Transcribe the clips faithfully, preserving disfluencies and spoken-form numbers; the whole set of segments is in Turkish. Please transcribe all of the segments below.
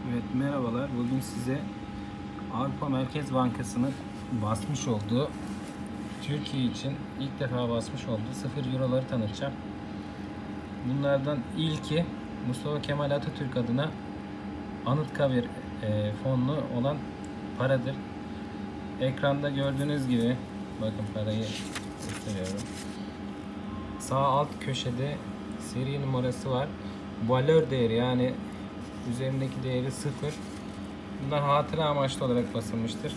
Evet, merhabalar. Bugün size Avrupa Merkez Bankası'nın basmış olduğu, Türkiye için ilk defa basmış olduğu sıfır euroları tanıtacağım. Bunlardan ilki Mustafa Kemal Atatürk adına Anıtkabir e, fonlu olan paradır. Ekranda gördüğünüz gibi, bakın parayı gösteriyorum. Sağ alt köşede seri numarası var. Valör değeri, yani üzerindeki değeri sıfır. Bunlar hatıra amaçlı olarak basılmıştır.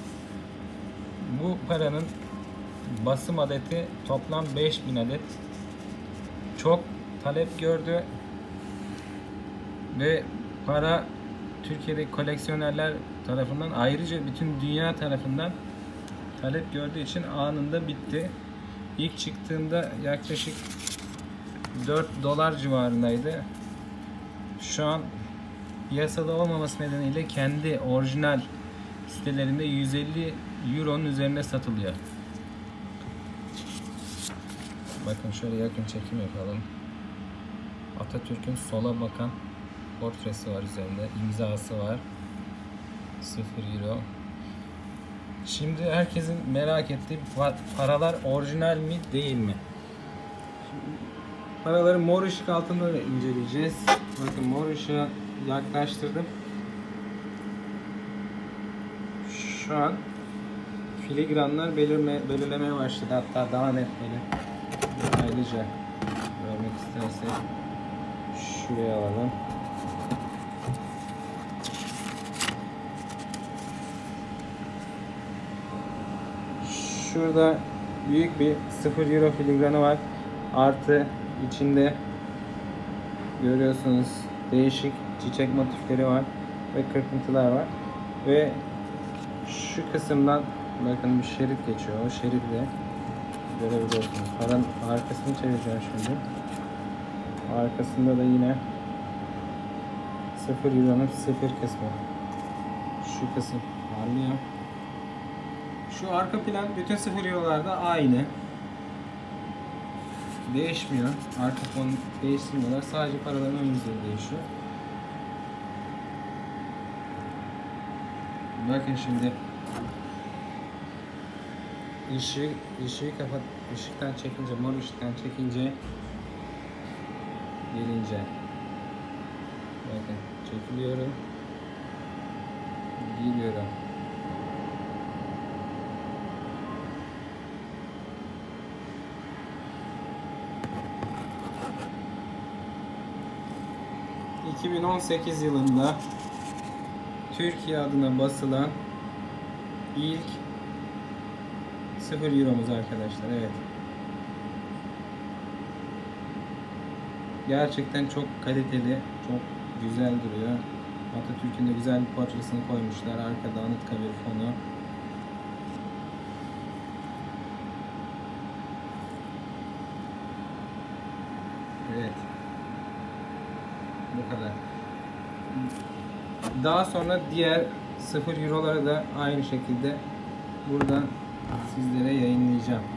Bu paranın basım adeti toplam beş bin adet. Çok talep gördü ve para Türkiye'deki koleksiyonerler tarafından, ayrıca bütün dünya tarafından talep gördüğü için anında bitti. İlk çıktığında yaklaşık dört dolar civarındaydı. Şu an piyasada olmaması nedeniyle kendi orijinal sitelerinde yüz elli euronun üzerinde satılıyor. Bakın şöyle yakın çekim yapalım. Atatürk'ün sola bakan portresi var üzerinde. İmzası var. sıfır euro. Şimdi herkesin merak ettiği paralar orijinal mi değil mi? Şimdi paraları mor ışık altında da inceleyeceğiz. Bakın mor ışığı yaklaştırdım. Şu an filigranlar belirme, belirlemeye başladı. Hatta daha net böyle ayrıca görmek istersek şuraya alalım. Şurada büyük bir sıfır euro filigranı var. Artı içinde görüyorsunuz değişik çiçek motifleri var ve kırpıntılar var. Ve şu kısımdan bakın bir şerit geçiyor. O şeritle görebiliyorsunuz. Paranın arkasını çevireceğim şimdi. Arkasında da yine sıfır euronun sıfır kısmı. Şu kısım parlıyor. Şu arka plan bütün sıfır eurolarda aynı. Değişmiyor. Arka fonu değiştirmiyorlar. Sadece paraların ön yüzleri değişiyor. Bakın şimdi ışığı, ışığı kapat, ışıktan çekince, mor ışıktan çekince gelince bakın çekiliyorum, geliyorum. iki bin on sekiz yılında Türkiye adına basılan ilk sıfır euromuz arkadaşlar. Evet. Gerçekten çok kaliteli, çok güzel duruyor. Atatürk'ün de güzel bir portresini koymuşlar. Arkada Anıtkabir fonu. Evet. Bu kadar. Daha sonra diğer sıfır euroları da aynı şekilde buradan sizlere yayınlayacağım.